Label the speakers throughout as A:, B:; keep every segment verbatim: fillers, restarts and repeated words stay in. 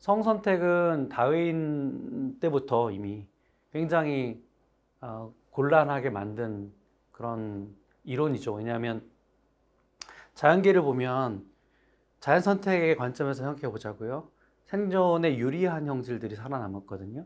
A: 성선택은 다윈 때부터 이미 굉장히 어, 곤란하게 만든 그런 이론이죠. 왜냐하면 자연계를 보면 자연 선택의 관점에서 생각해 보자고요. 생존에 유리한 형질들이 살아남았거든요.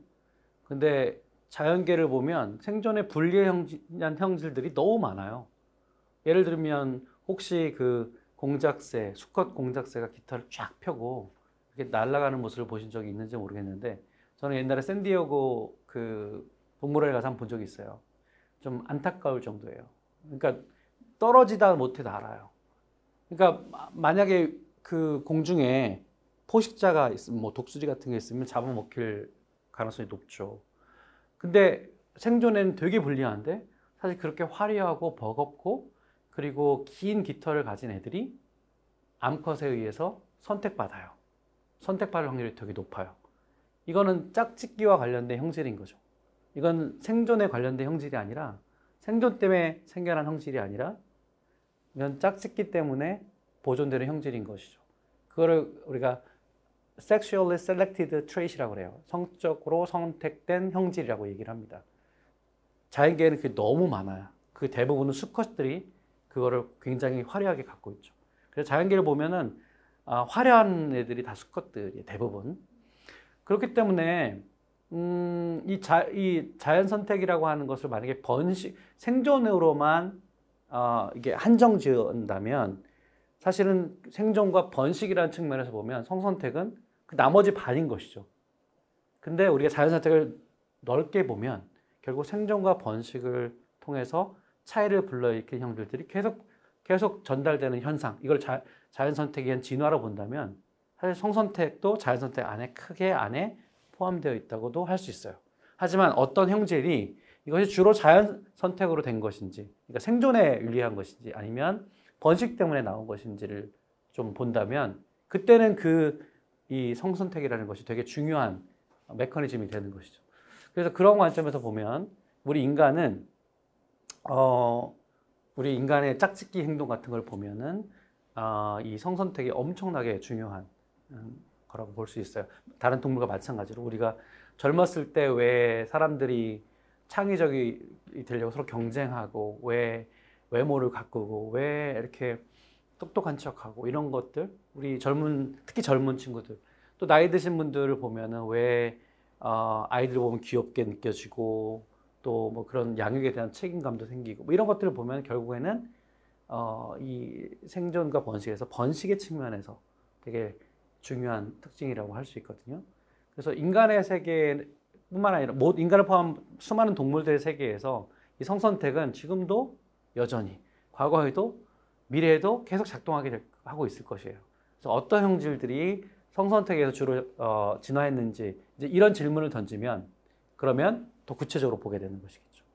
A: 근데 자연계를 보면 생존에 불리한 형질들이 너무 많아요. 예를 들면 혹시 그 공작새, 수컷 공작새가 깃털을 쫙 펴고 이렇게 날아가는 모습을 보신 적이 있는지 모르겠는데, 저는 옛날에 샌디에고 그 동물원에 가서 한번 본 적이 있어요. 좀 안타까울 정도예요. 그러니까 떨어지다 못해 날아요. 그러니까 만약에 그 공중에 포식자가 있으면, 뭐 독수리 같은 게 있으면 잡아먹힐 가능성이 높죠. 근데 생존에는 되게 불리한데, 사실 그렇게 화려하고 버겁고 그리고 긴 깃털을 가진 애들이 암컷에 의해서 선택받아요. 선택받을 확률이 되게 높아요. 이거는 짝짓기와 관련된 형질인 거죠. 이건 생존에 관련된 형질이 아니라, 생존 때문에 생겨난 형질이 아니라 이건 짝짓기 때문에 보존되는 형질인 것이죠. 그거를 우리가 sexually selected trait이라고 그래요. 성적으로 선택된 형질이라고 얘기를 합니다. 자연계에는 그게 너무 많아요. 그 대부분은 수컷들이 그거를 굉장히 화려하게 갖고 있죠. 그래서 자연계를 보면은 아, 화려한 애들이 다 수컷들이에요, 대부분. 그렇기 때문에 음, 이, 자, 이 자연 선택이라고 하는 것을 만약에 번식, 생존으로만 어, 이게 한정 지은다면, 사실은 생존과 번식이라는 측면에서 보면 성선택은 그 나머지 반인 것이죠. 근데 우리가 자연 선택을 넓게 보면 결국 생존과 번식을 통해서 차이를 불러일으킨 형질들이 계속 계속 전달되는 현상, 이걸 자, 자연 선택에 의한 진화로 본다면 사실 성선택도 자연 선택 안에 크게 안에 포함되어 있다고도 할 수 있어요. 하지만 어떤 형질이 이것이 주로 자연 선택으로 된 것인지, 그러니까 생존에 유리한 것인지 아니면 번식 때문에 나온 것인지를 좀 본다면, 그때는 그 이 성선택이라는 것이 되게 중요한 메커니즘이 되는 것이죠. 그래서 그런 관점에서 보면 우리 인간은 어 우리 인간의 짝짓기 행동 같은 걸 보면은 어, 이 성선택이 엄청나게 중요한 거라고 볼 수 있어요. 다른 동물과 마찬가지로 우리가 젊었을 때 왜 사람들이 창의적이 되려고 서로 경쟁하고, 왜 외모를 가꾸고, 왜 이렇게 똑똑한 척하고, 이런 것들, 우리 젊은, 특히 젊은 친구들, 또 나이 드신 분들을 보면은 왜 어, 아이들 보면 귀엽게 느껴지고, 또 뭐 그런 양육에 대한 책임감도 생기고, 뭐 이런 것들을 보면 결국에는 어, 이 생존과 번식에서 번식의 측면에서 되게 중요한 특징이라고 할 수 있거든요. 그래서 인간의 세계뿐만 아니라 모 인간을 포함한 수많은 동물들의 세계에서 이 성선택은 지금도 여전히, 과거에도 미래에도 계속 작동하게 하고 있을 것이에요. 그래서 어떤 형질들이 성선택에서 주로 어, 진화했는지, 이제 이런 질문을 던지면 그러면 더 구체적으로 보게 되는 것이겠죠.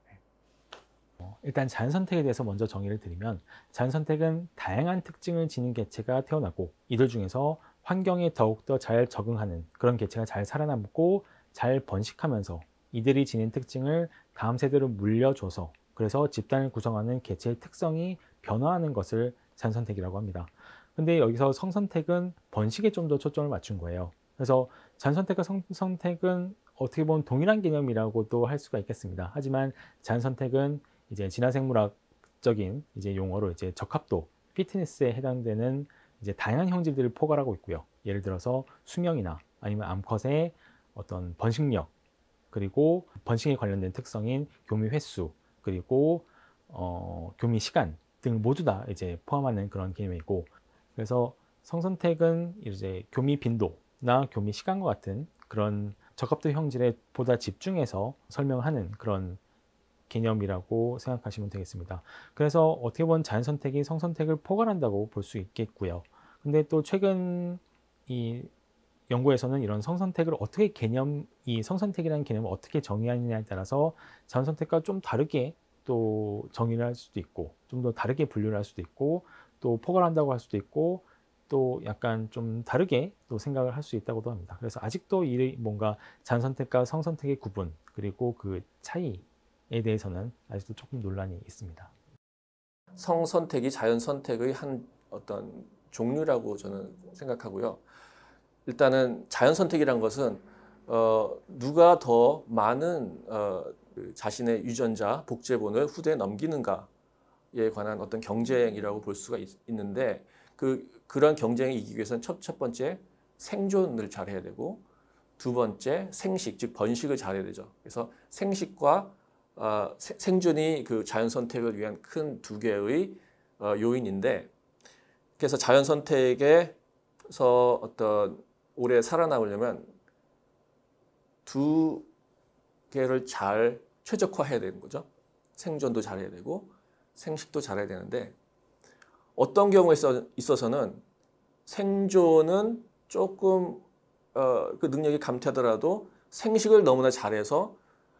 B: 일단 자연선택에 대해서 먼저 정의를 드리면, 자연선택은 다양한 특징을 지닌 개체가 태어나고 이들 중에서 환경에 더욱더 잘 적응하는 그런 개체가 잘 살아남고 잘 번식하면서 이들이 지닌 특징을 다음 세대로 물려줘서, 그래서 집단을 구성하는 개체의 특성이 변화하는 것을 자연선택이라고 합니다. 근데 여기서 성선택은 번식에 좀 더 초점을 맞춘 거예요. 그래서 자연선택과 성선택은 어떻게 보면 동일한 개념이라고도 할 수가 있겠습니다. 하지만 자연선택은 이제 진화생물학적인 이제 용어로 이제 적합도, 피트니스에 해당되는 이제 다양한 형질들을 포괄하고 있고요. 예를 들어서 수명이나 아니면 암컷의 어떤 번식력, 그리고 번식에 관련된 특성인 교미 횟수, 그리고 어, 교미 시간 등을 모두 다 이제 포함하는 그런 개념이고, 그래서 성선택은 이제 교미 빈도나 교미 시간과 같은 그런 적합도 형질에 보다 집중해서 설명하는 그런 개념이라고 생각하시면 되겠습니다. 그래서 어떻게 보면 자연선택이 성선택을 포괄한다고 볼 수 있겠고요. 근데 또 최근 이 연구에서는 이런 성선택을 어떻게 개념, 이 성선택이라는 개념을 어떻게 정의하느냐에 따라서 자연선택과 좀 다르게 또 정의를 할 수도 있고, 좀 더 다르게 분류를 할 수도 있고, 또 포괄한다고 할 수도 있고, 또 약간 좀 다르게 또 생각을 할 수 있다고도 합니다. 그래서 아직도 이 뭔가 자연선택과 성선택의 구분, 그리고 그 차이에 대해서는 아직도 조금 논란이 있습니다.
C: 성선택이 자연선택의 한 어떤 종류라고 저는 생각하고요. 일단은 자연 선택이란 것은 어, 누가 더 많은 어, 그 자신의 유전자 복제본을 후대에 넘기는가에 관한 어떤 경쟁이라고 볼 수가 있, 있는데 그 그런 경쟁에 이기기 위해서는 첫, 첫 번째 생존을 잘해야 되고 두 번째 생식 즉 번식을 잘해야 되죠. 그래서 생식과 어, 세, 생존이 그 자연 선택을 위한 큰 두 개의 어, 요인인데 그래서 자연 선택에서 어떤 오래 살아남으려면 두 개를 잘 최적화해야 되는 거죠. 생존도 잘해야 되고 생식도 잘해야 되는데 어떤 경우에 있어서는 생존은 조금 어, 그 능력이 감퇴하더라도 생식을 너무나 잘해서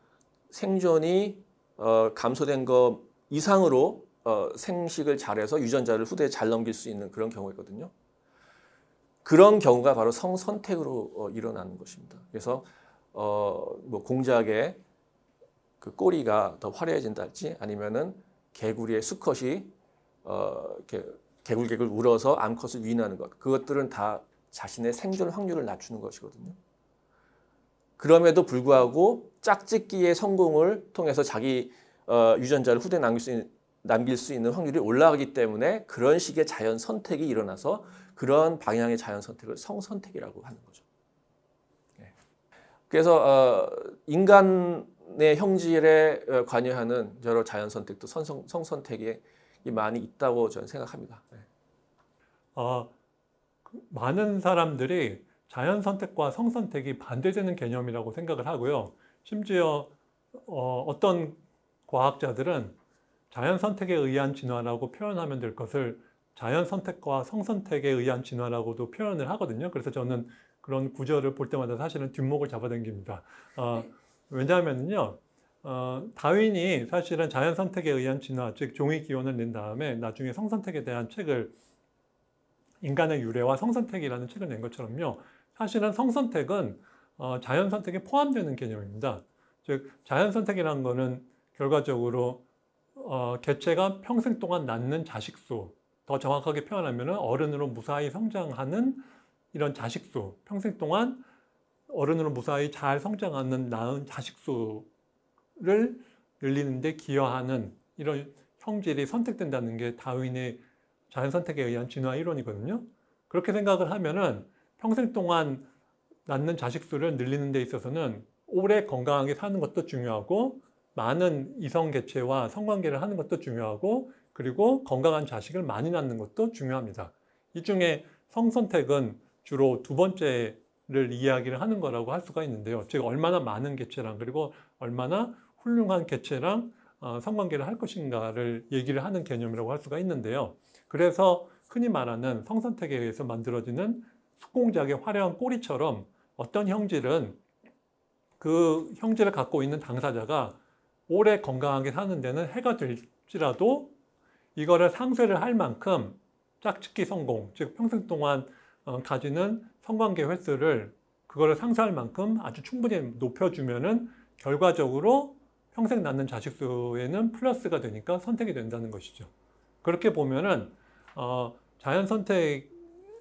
C: 생존이 어, 감소된 것 이상으로 어, 생식을 잘해서 유전자를 후대에 잘 넘길 수 있는 그런 경우거든요. 그런 경우가 바로 성선택으로 어, 일어나는 것입니다. 그래서 어, 뭐 공작의 그 꼬리가 더 화려해진다 할지 아니면은 개구리의 수컷이 어, 이렇게 개굴개굴 울어서 암컷을 위인하는 것 그것들은 다 자신의 생존 확률을 낮추는 것이거든요. 그럼에도 불구하고 짝짓기의 성공을 통해서 자기 어, 유전자를 후대에 남길 수, 있는, 남길 수 있는 확률이 올라가기 때문에 그런 식의 자연 선택이 일어나서 그런 방향의 자연 선택을 성선택이라고 하는 거죠. 네. 그래서 어, 인간의 형질에 관여하는 여러 자연 선택도 성선, 성선택이 많이 있다고 저는 생각합니다. 네.
D: 어, 많은 사람들이 자연 선택과 성선택이 반대되는 개념이라고 생각을 하고요. 심지어 어, 어떤 과학자들은 자연 선택에 의한 진화라고 표현하면 될 것을 자연 선택과 성선택에 의한 진화라고도 표현을 하거든요. 그래서 저는 그런 구절을 볼 때마다 사실은 뒷목을 잡아당깁니다. 어, 왜냐하면요, 어, 다윈이 사실은 자연 선택에 의한 진화, 즉 종의 기원을 낸 다음에 나중에 성선택에 대한 책을 인간의 유래와 성선택이라는 책을 낸 것처럼요. 사실은 성선택은 어, 자연 선택에 포함되는 개념입니다. 즉 자연 선택이라는 것은 결과적으로 어, 개체가 평생 동안 낳는 자식 수, 더 정확하게 표현하면 어른으로 무사히 성장하는 이런 자식 수, 평생 동안 어른으로 무사히 잘 성장하는 낳은 자식 수를 늘리는 데 기여하는 이런 형질이 선택된다는 게 다윈의 자연 선택에 의한 진화 이론이거든요. 그렇게 생각을 하면은 평생 동안 낳는 자식 수를 늘리는 데 있어서는 오래 건강하게 사는 것도 중요하고 많은 이성 개체와 성관계를 하는 것도 중요하고 그리고 건강한 자식을 많이 낳는 것도 중요합니다. 이 중에 성선택은 주로 두 번째를 이야기를 하는 거라고 할 수가 있는데요. 즉 얼마나 많은 개체랑 그리고 얼마나 훌륭한 개체랑 어, 성관계를 할 것인가를 얘기를 하는 개념이라고 할 수가 있는데요. 그래서 흔히 말하는 성선택에 의해서 만들어지는 숙공작의 화려한 꼬리처럼 어떤 형질은 그 형질을 갖고 있는 당사자가 오래 건강하게 사는 데는 해가 될지라도 이거를 상쇄를 할 만큼 짝짓기 성공, 즉 평생 동안 가지는 성관계 횟수를 그거를 상쇄할 만큼 아주 충분히 높여주면은 결과적으로 평생 낳는 자식 수에는 플러스가 되니까 선택이 된다는 것이죠. 그렇게 보면은 어, 자연 선택에는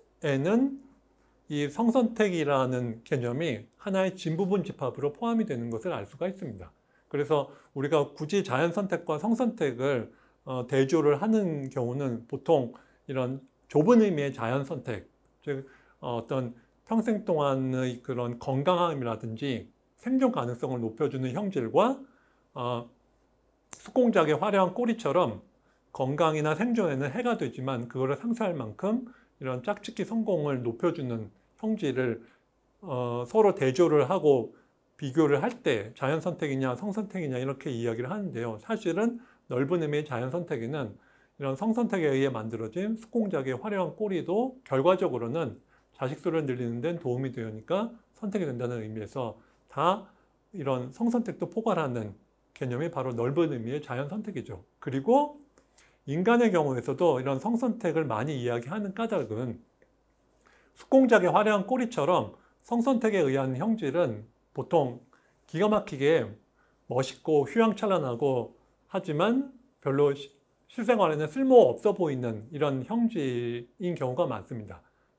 D: 이 성선택이라는 개념이 하나의 진부분 집합으로 포함이 되는 것을 알 수가 있습니다. 그래서 우리가 굳이 자연 선택과 성선택을 어, 대조를 하는 경우는 보통 이런 좁은 의미의 자연 선택, 즉 어, 어떤 평생 동안의 그런 건강함이라든지 생존 가능성을 높여주는 형질과 어, 숙공작의 화려한 꼬리처럼 건강이나 생존에는 해가 되지만 그거를 상쇄할 만큼 이런 짝짓기 성공을 높여주는 형질을 어, 서로 대조를 하고 비교를 할 때 자연 선택이냐 성선택이냐 이렇게 이야기를 하는데요. 사실은 넓은 의미의 자연 선택에는 이런 성선택에 의해 만들어진 숙공작의 화려한 꼬리도 결과적으로는 자식 수를 늘리는 데는 도움이 되니까 선택이 된다는 의미에서 다 이런 성선택도 포괄하는 개념이 바로 넓은 의미의 자연 선택이죠. 그리고 인간의 경우에서도 이런 성선택을 많이 이야기하는 까닭은 숙공작의 화려한 꼬리처럼 성선택에 의한 형질은 보통 기가 막히게 멋있고 휘황찬란하고 하지만 별로 실생활에는 쓸모없어 보이는 이런 형질인 경우가 많습니다.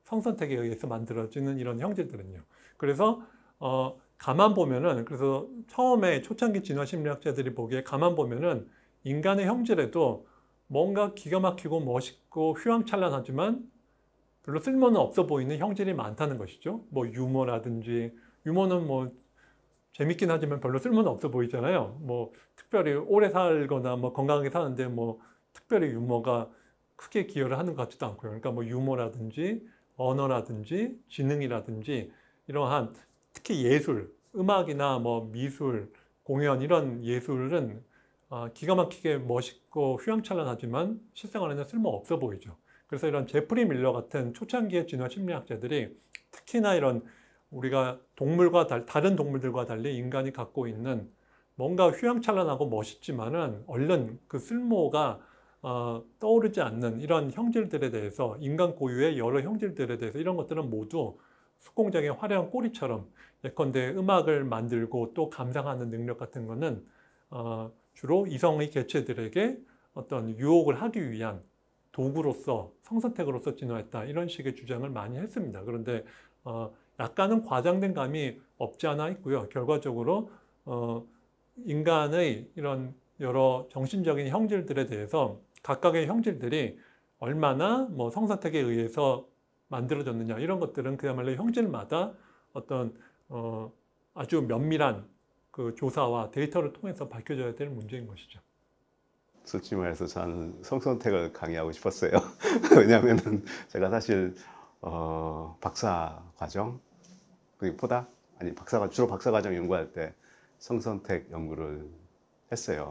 D: 성선택에 의해서 만들어지는 이런 형질들은요. 그래서 어, 가만 보면은, 그래서 처음에 초창기 진화 심리학자들이 보기에 가만 보면은 인간의 형질에도 뭔가 기가 막히고 멋있고 휘황찬란하지만 별로 쓸모는 없어 보이는 형질이 많다는 것이죠. 뭐 유머라든지, 유머는 뭐 재밌긴 하지만 별로 쓸모는 없어 보이잖아요. 뭐 특별히 오래 살거나 뭐 건강하게 사는데 뭐 특별히 유머가 크게 기여를 하는 것 같지도 않고요. 그러니까 뭐 유머라든지 언어라든지 지능이라든지 이러한 특히 예술, 음악이나 뭐 미술, 공연 이런 예술은 어, 기가 막히게 멋있고 휘황찬란하지만 실생활에는 쓸모 없어 보이죠. 그래서 이런 제프리 밀러 같은 초창기의 진화 심리학자들이 특히나 이런 우리가 동물과 달, 다른 동물들과 달리 인간이 갖고 있는 뭔가 휘황찬란하고 멋있지만은 얼른 그 쓸모가 어, 떠오르지 않는 이런 형질들에 대해서, 인간 고유의 여러 형질들에 대해서 이런 것들은 모두 숙공장의 화려한 꼬리처럼, 예컨대 음악을 만들고 또 감상하는 능력 같은 거는 어, 주로 이성의 개체들에게 어떤 유혹을 하기 위한 도구로서, 성선택으로서 진화했다, 이런 식의 주장을 많이 했습니다. 그런데 어, 약간은 과장된 감이 없지 않아 있고요. 결과적으로 어, 인간의 이런 여러 정신적인 형질들에 대해서 각각의 형질들이 얼마나 뭐 성선택에 의해서 만들어졌느냐, 이런 것들은 그야말로 형질마다 어떤 어, 아주 면밀한 그 조사와 데이터를 통해서 밝혀져야 될 문제인 것이죠.
E: 솔직히 말해서 저는 성선택을 강의하고 싶었어요. 왜냐하면 제가 사실 어, 박사 과정 그보다 아니 박사가 주로 박사 과정 연구할 때 성선택 연구를 했어요.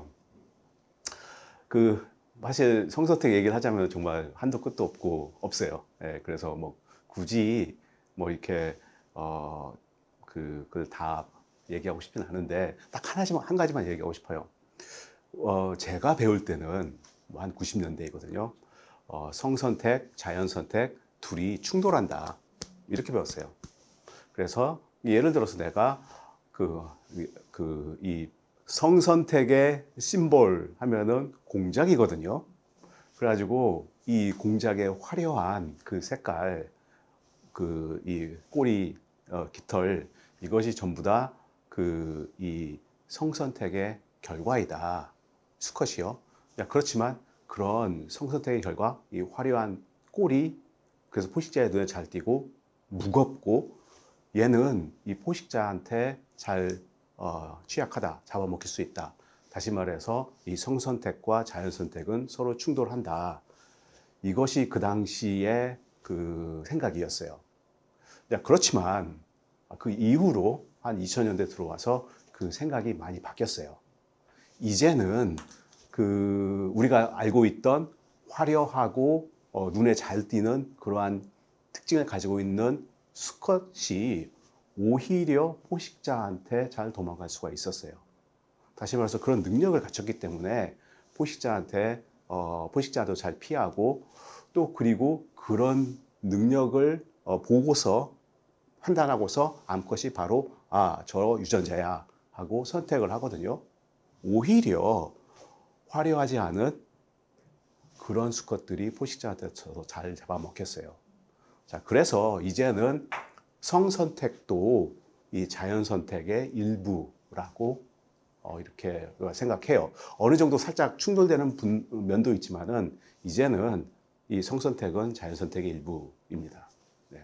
E: 그 사실 성선택 얘기를 하자면 정말 한도 끝도 없고 없어요. 예, 그래서 뭐 굳이 뭐 이렇게 어, 그, 그걸 다 얘기하고 싶진 않은데 딱 하나만 한 가지만 얘기하고 싶어요. 어, 제가 배울 때는 뭐 한 구십 년대이거든요. 어, 성선택, 자연선택 둘이 충돌한다, 이렇게 배웠어요. 그래서 예를 들어서 내가 그, 그, 이 성선택의 심볼 하면은 공작이거든요. 그래가지고 이 공작의 화려한 그 색깔, 그 이 꼬리, 어, 깃털, 이것이 전부 다 그 이 성선택의 결과이다. 수컷이요. 야, 그렇지만 그런 성선택의 결과, 이 화려한 꼬리, 그래서 포식자의 눈에 잘 띄고 무겁고, 얘는 이 포식자한테 잘 어, 취약하다, 잡아먹힐 수 있다. 다시 말해서 이 성선택과 자연선택은 서로 충돌한다. 이것이 그 당시의 그 생각이었어요. 야, 그렇지만 그 이후로 한 이천 년대 들어와서 그 생각이 많이 바뀌었어요. 이제는 그 우리가 알고 있던 화려하고 어, 눈에 잘 띄는 그러한 특징을 가지고 있는 수컷이 오히려 포식자한테 잘 도망갈 수가 있었어요. 다시 말해서 그런 능력을 갖췄기 때문에 포식자한테 어, 포식자도 잘 피하고, 또 그리고 그런 능력을 어, 보고서 판단하고서 암컷이 바로 아, 저 유전자야 하고 선택을 하거든요. 오히려 화려하지 않은 그런 수컷들이 포식자한테서 잘 잡아먹혔어요. 자, 그래서 이제는 성선택도 이 자연선택의 일부라고 어, 이렇게 생각해요. 어느 정도 살짝 충돌되는 분, 면도 있지만은 이제는 이 성선택은 자연선택의 일부입니다. 네.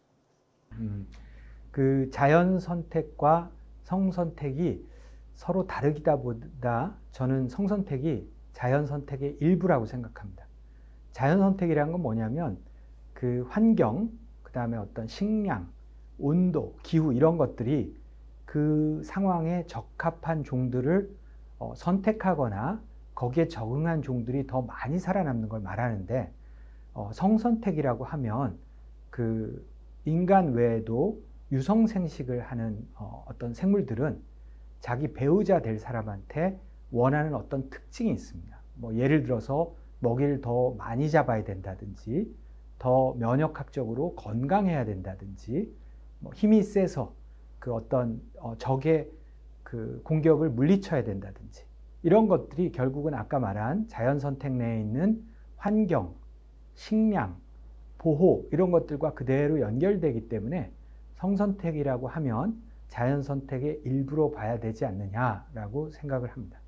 F: 음, 그 자연선택과 성선택이 서로 다르기다 보다 저는 성선택이 자연선택의 일부라고 생각합니다. 자연선택이라는 건 뭐냐면 그 환경, 그 다음에 어떤 식량, 온도, 기후 이런 것들이 그 상황에 적합한 종들을 어, 선택하거나 거기에 적응한 종들이 더 많이 살아남는 걸 말하는데, 어, 성선택이라고 하면 그 인간 외에도 유성생식을 하는 어, 어떤 생물들은 자기 배우자 될 사람한테 원하는 어떤 특징이 있습니다. 뭐 예를 들어서 먹이를 더 많이 잡아야 된다든지, 더 면역학적으로 건강해야 된다든지, 뭐 힘이 세서 그 어떤 어 적의 그 공격을 물리쳐야 된다든지, 이런 것들이 결국은 아까 말한 자연선택 내에 있는 환경, 식량, 보호 이런 것들과 그대로 연결되기 때문에 성선택이라고 하면 자연 선택의 일부로 봐야 되지 않느냐라고 생각을 합니다.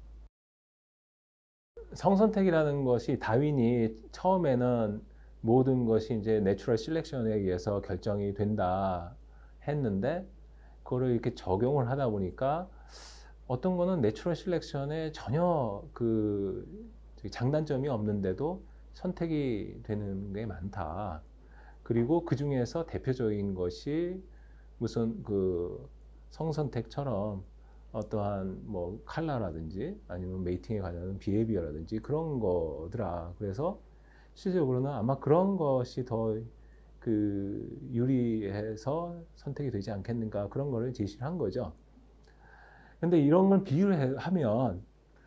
B: 성선택이라는 것이 다윈이 처음에는 모든 것이 이제 내추럴 실렉션에 의해서 결정이 된다 했는데 그거를 이렇게 적용을 하다 보니까 어떤 거는 내추럴 실렉션에 전혀 그 장단점이 없는데도 선택이 되는 게 많다. 그리고 그 중에서 대표적인 것이 무슨 그 성선택처럼 어떠한 뭐 컬러라든지 아니면 메이팅에 관련된 비헤비어라든지 그런 거더라. 그래서 실질적으로는 아마 그런 것이 더 그 유리해서 선택이 되지 않겠는가 그런 거를 제시를 한 거죠. 근데 이런 걸 비유를 하면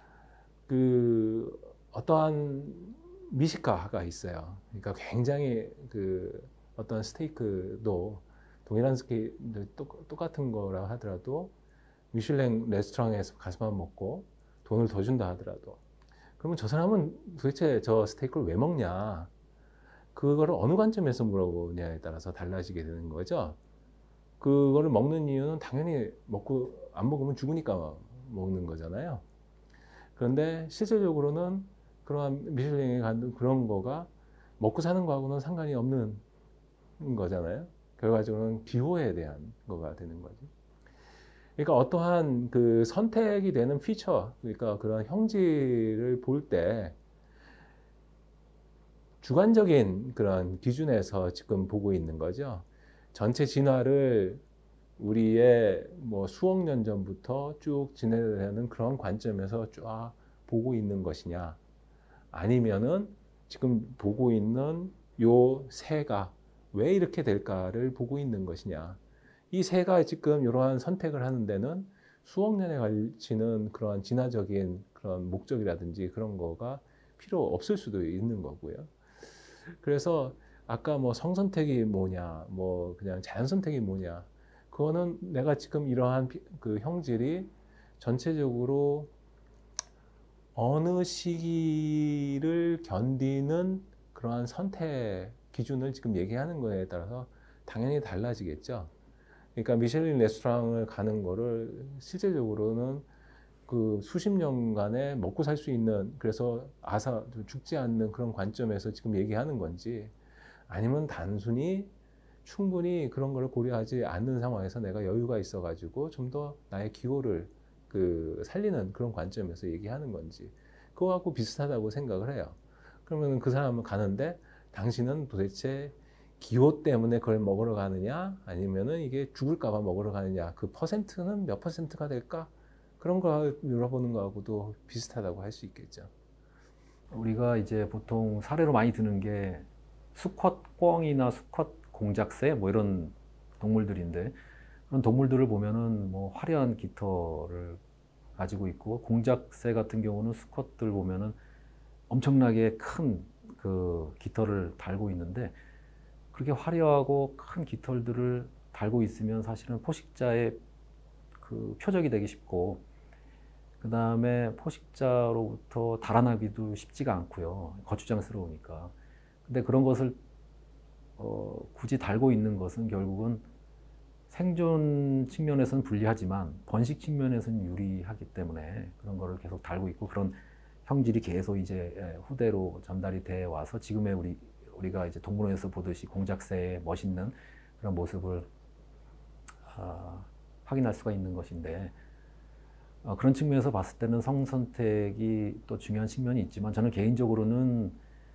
B: 그 어떠한 미식가가 있어요. 그러니까 굉장히 그 어떤 스테이크도 동일한 스케일 똑같은 거라 하더라도 미슐랭 레스토랑에서 가서만 먹고 돈을 더 준다 하더라도 그러면 저 사람은 도대체 저 스테이크를 왜 먹냐? 그거를 어느 관점에서 물어보냐에 따라서 달라지게 되는 거죠. 그거를 먹는 이유는 당연히 먹고 안 먹으면 죽으니까 먹는 거잖아요. 그런데 실질적으로는 그러한 미슐랭에 간 그런 거가 먹고 사는 거하고는 상관이 없는 거잖아요. 결과적으로는 기호에 대한 거가 되는 거죠. 그러니까 어떠한 그 선택이 되는 피처, 그러니까 그런 형질을 볼 때 주관적인 그런 기준에서 지금 보고 있는 거죠. 전체 진화를 우리의 뭐 수억 년 전부터 쭉 지내려는 그런 관점에서 쫙 보고 있는 것이냐, 아니면은 지금 보고 있는 요 새가 왜 이렇게 될까를 보고 있는 것이냐. 이 새가 지금 이러한 선택을 하는 데는 수억 년에 걸치는 그런 진화적인 그런 목적이라든지 그런 거가 필요 없을 수도 있는 거고요. 그래서 아까 뭐 성선택이 뭐냐, 뭐 그냥 자연선택이 뭐냐, 그거는 내가 지금 이러한 그 형질이 전체적으로 어느 시기를 견디는 그러한 선택 기준을 지금 얘기하는 거에 따라서 당연히 달라지겠죠. 그러니까 미슐랭 레스토랑을 가는 거를 실제적으로는 그 수십 년간에 먹고 살 수 있는, 그래서 아사 죽지 않는 그런 관점에서 지금 얘기하는 건지, 아니면 단순히 충분히 그런 걸 고려하지 않는 상황에서 내가 여유가 있어 가지고 좀 더 나의 기호를 그 살리는 그런 관점에서 얘기하는 건지, 그거하고 비슷하다고 생각을 해요. 그러면 그 사람은 가는데 당신은 도대체 기호 때문에 그걸 먹으러 가느냐, 아니면은 이게 죽을까 봐 먹으러 가느냐, 그 퍼센트는 몇 퍼센트가 될까? 그런 거 물어보는 거하고도 비슷하다고 할 수 있겠죠.
A: 우리가 이제 보통 사례로 많이 드는 게 수컷 꿩이나 수컷 공작새 뭐 이런 동물들인데, 그런 동물들을 보면은 뭐 화려한 깃털을 가지고 있고, 공작새 같은 경우는 수컷들 보면은 엄청나게 큰 그 깃털을 달고 있는데, 그렇게 화려하고 큰 깃털들을 달고 있으면 사실은 포식자의 그 표적이 되기 쉽고, 그 다음에 포식자로부터 달아나기도 쉽지가 않고요. 거추장스러우니까. 근데 그런 것을 어, 굳이 달고 있는 것은 결국은 생존 측면에서는 불리하지만 번식 측면에서는 유리하기 때문에 그런 거를 계속 달고 있고, 그런 형질이 계속 이제 후대로 전달이 돼 와서 지금의 우리 우리가 이제 동물원에서 보듯이 공작새의 멋있는 그런 모습을 어, 확인할 수가 있는 것인데, 어, 그런 측면에서 봤을 때는 성선택이 또 중요한 측면이 있지만, 저는 개인적으로는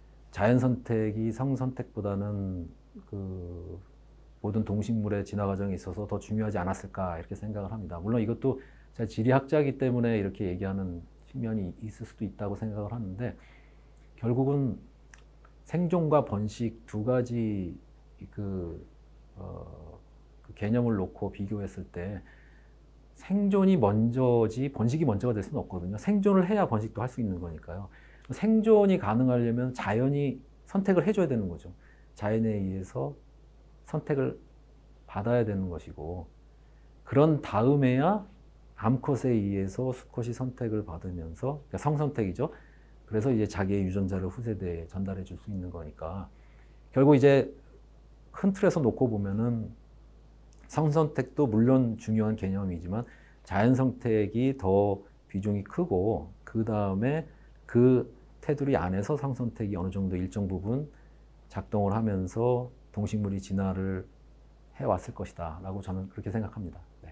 A: 자연선택이 성선택보다는 그 모든 동식물의 진화 과정에 있어서 더 중요하지 않았을까 이렇게 생각을 합니다. 물론 이것도 제가 지리학자이기 때문에 이렇게 얘기하는 측면이 있을 수도 있다고 생각을 하는데, 결국은 생존과 번식 두 가지 그, 어, 그 개념을 놓고 비교했을 때 생존이 먼저지 번식이 먼저가 될 수는 없거든요. 생존을 해야 번식도 할 수 있는 거니까요. 생존이 가능하려면 자연이 선택을 해줘야 되는 거죠. 자연에 의해서 선택을 받아야 되는 것이고, 그런 다음에야 암컷에 의해서 수컷이 선택을 받으면서, 그러니까 성선택이죠. 그래서 이제 자기의 유전자를 후세대에 전달해 줄 수 있는 거니까, 결국 이제
G: 큰 틀에서 놓고 보면은 성선택도 물론 중요한 개념이지만 자연선택이 더 비중이 크고 그 다음에 그 테두리 안에서 성선택이 어느 정도 일정 부분 작동을 하면서 동식물이 진화를 해왔을 것이다 라고 저는 그렇게 생각합니다. 네.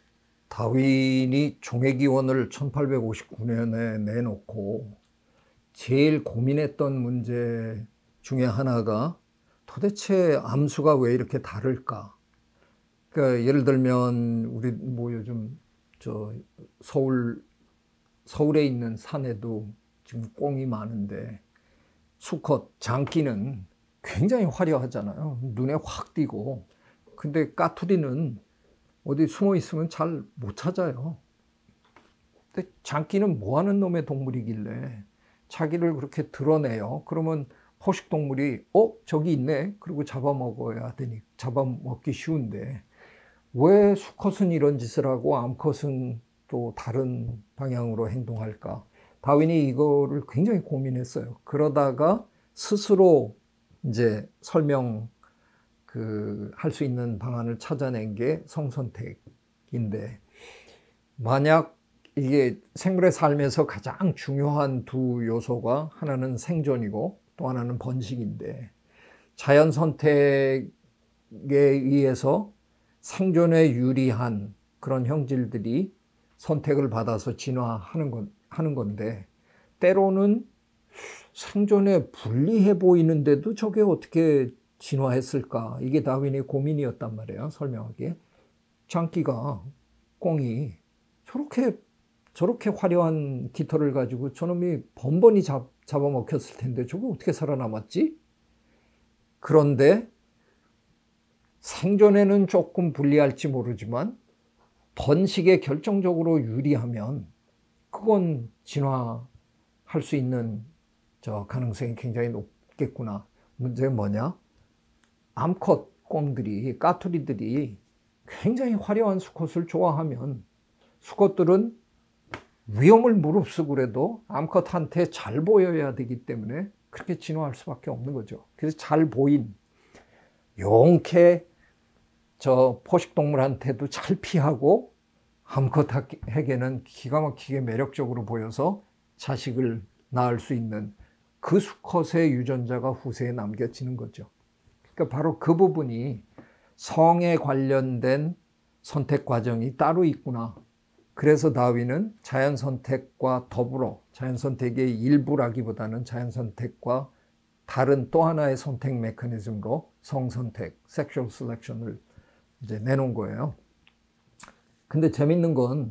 H: 다윈이 종의기원을 천팔백오십구 년에 내놓고 제일 고민했던 문제 중에 하나가 도대체 암수가 왜 이렇게 다를까? 그러니까 예를 들면 우리 뭐 요즘 저 서울 서울에 있는 산에도 지금 꽁이 많은데 수컷 장기는 굉장히 화려하잖아요. 눈에 확 띄고. 근데 까투리는 어디 숨어 있으면 잘 못 찾아요. 근데 장기는 뭐 하는 놈의 동물이길래 자기를 그렇게 드러내요. 그러면 포식동물이 어? 저기 있네? 그리고 잡아먹어야 되니 잡아먹기 쉬운데 왜 수컷은 이런 짓을 하고 암컷은 또 다른 방향으로 행동할까? 다윈이 이거를 굉장히 고민했어요. 그러다가 스스로 이제 설명 그 할 수 있는 방안을 찾아낸 게 성선택인데, 만약 이게 생물의 삶에서 가장 중요한 두 요소가 하나는 생존이고 또 하나는 번식인데, 자연 선택에 의해서 생존에 유리한 그런 형질들이 선택을 받아서 진화하는 건, 하는 건데, 때로는 생존에 불리해 보이는데도 저게 어떻게 진화했을까? 이게 다윈의 고민이었단 말이에요. 설명하기에. 장기가, 꽁이 저렇게 저렇게 화려한 깃털을 가지고 저놈이 번번이 잡, 잡아먹혔을 텐데 저거 어떻게 살아남았지? 그런데 생존에는 조금 불리할지 모르지만 번식에 결정적으로 유리하면 그건 진화할 수 있는 저 가능성이 굉장히 높겠구나. 문제는 뭐냐? 암컷 꽁들이, 까투리들이 굉장히 화려한 수컷을 좋아하면 수컷들은 위험을 무릅쓰고 그래도 암컷한테 잘 보여야 되기 때문에 그렇게 진화할 수밖에 없는 거죠. 그래서 잘 보인, 용케 저 포식동물한테도 잘 피하고 암컷에게는 기가 막히게 매력적으로 보여서 자식을 낳을 수 있는 그 수컷의 유전자가 후세에 남겨지는 거죠. 그러니까 바로 그 부분이 성에 관련된 선택 과정이 따로 있구나. 그래서 다윈은 자연선택과 더불어, 자연선택의 일부라기보다는 자연선택과 다른 또 하나의 선택 메커니즘으로 성선택, 섹슈얼 셀렉션을 이제 내놓은 거예요. 근데 재밌는 건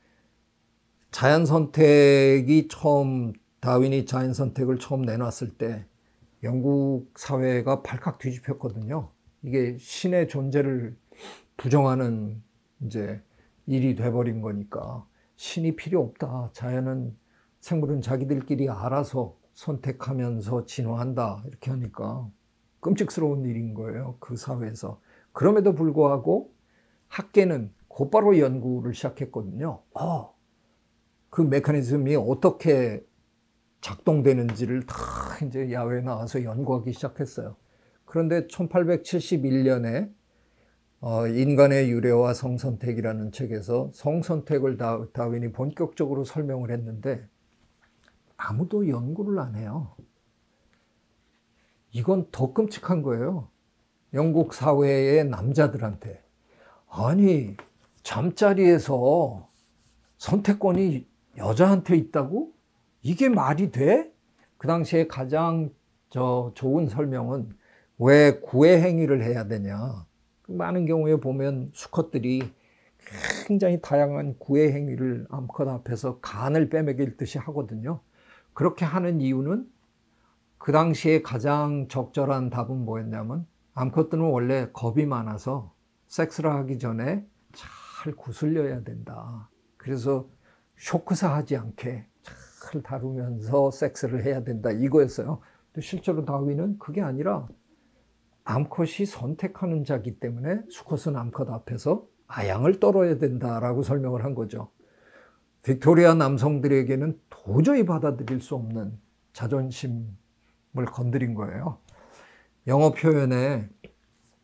H: 자연선택이 처음, 다윈이 자연선택을 처음 내놨을 때 영국 사회가 발칵 뒤집혔거든요. 이게 신의 존재를 부정하는 이제 일이 돼버린 거니까 신이 필요 없다. 자연은, 생물은 자기들끼리 알아서 선택하면서 진화한다. 이렇게 하니까 끔찍스러운 일인 거예요. 그 사회에서. 그럼에도 불구하고 학계는 곧바로 연구를 시작했거든요. 어, 그 메커니즘이 어떻게 작동되는지를 다 이제 야외에 나와서 연구하기 시작했어요. 그런데 천팔백칠십일 년에 어, 인간의 유래와 성선택이라는 책에서 성선택을 다, 다윈이 본격적으로 설명을 했는데 아무도 연구를 안 해요. 이건 더 끔찍한 거예요. 영국 사회의 남자들한테. 아니, 잠자리에서 선택권이 여자한테 있다고? 이게 말이 돼? 그 당시에 가장 저 좋은 설명은 왜 구애 행위를 해야 되냐. 많은 경우에 보면 수컷들이 굉장히 다양한 구애 행위를 암컷 앞에서 간을 빼먹일 듯이 하거든요. 그렇게 하는 이유는 그 당시에 가장 적절한 답은 뭐였냐면 암컷들은 원래 겁이 많아서 섹스를 하기 전에 잘 구슬려야 된다. 그래서 쇼크사하지 않게 잘 다루면서 섹스를 해야 된다. 이거였어요. 근데 실제로 다윈은 그게 아니라 암컷이 선택하는 자기 때문에 수컷은 암컷 앞에서 아양을 떨어야 된다라고 설명을 한 거죠. 빅토리아 남성들에게는 도저히 받아들일 수 없는 자존심을 건드린 거예요. 영어 표현에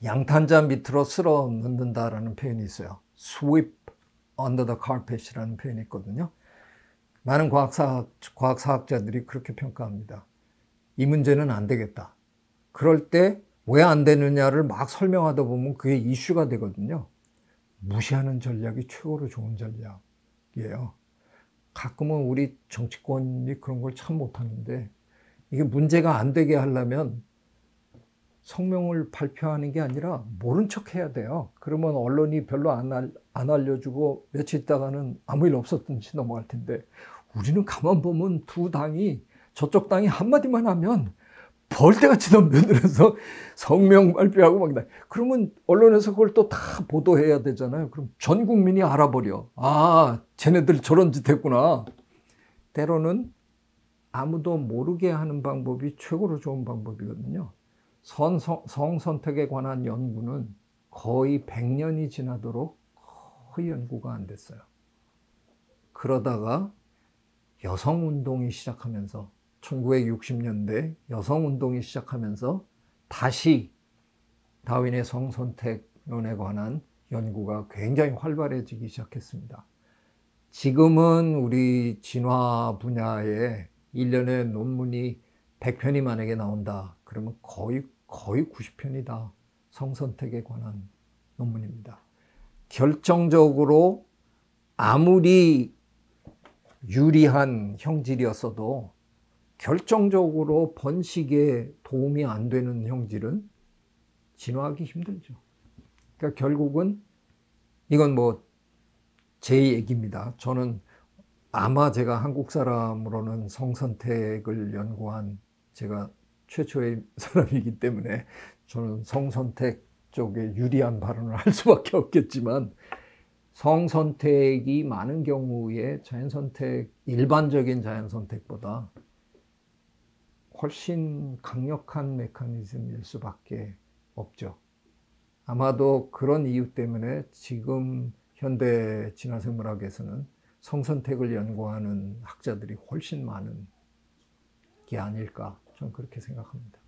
H: 양탄자 밑으로 쓸어 넣는다라는 표현이 있어요. sweep under the carpet이라는 표현이 있거든요. 많은 과학사, 과학사학자들이 그렇게 평가합니다. 이 문제는 안 되겠다. 그럴 때 왜 안 되느냐를 막 설명하다 보면 그게 이슈가 되거든요. 무시하는 전략이 최고로 좋은 전략이에요. 가끔은 우리 정치권이 그런 걸 참 못하는데, 이게 문제가 안 되게 하려면 성명을 발표하는 게 아니라 모른 척 해야 돼요. 그러면 언론이 별로 안, 알, 안 알려주고 며칠 있다가는 아무 일 없었든지 넘어갈 텐데, 우리는 가만 보면 두 당이, 저쪽 당이 한마디만 하면 벌떼같이 덤벼들어서 성명 발표하고 막 나. 그러면 언론에서 그걸 또 다 보도해야 되잖아요. 그럼 전 국민이 알아버려. 아, 쟤네들 저런 짓 했구나. 때로는 아무도 모르게 하는 방법이 최고로 좋은 방법이거든요. 선, 성, 성선택에 관한 연구는 거의 백 년이 지나도록 거의 연구가 안 됐어요. 그러다가 여성운동이 시작하면서, 천구백육십 년대 여성운동이 시작하면서 다시 다윈의 성선택론에 관한 연구가 굉장히 활발해지기 시작했습니다. 지금은 우리 진화 분야에 일 년에 논문이 백 편이 만약에 나온다. 그러면 거의, 거의 구십 편이 다 성선택에 관한 논문입니다. 결정적으로 아무리 유리한 형질이었어도 결정적으로 번식에 도움이 안 되는 형질은 진화하기 힘들죠. 그러니까 결국은 이건 뭐 제 얘기입니다. 저는 아마 제가 한국 사람으로는 성선택을 연구한 제가 최초의 사람이기 때문에 저는 성선택 쪽에 유리한 발언을 할 수밖에 없겠지만, 성선택이 많은 경우에 자연선택, 일반적인 자연선택보다 훨씬 강력한 메커니즘일 수밖에 없죠. 아마도 그런 이유 때문에 지금 현대 진화생물학에서는 성선택을 연구하는 학자들이 훨씬 많은 게 아닐까, 저는 그렇게 생각합니다.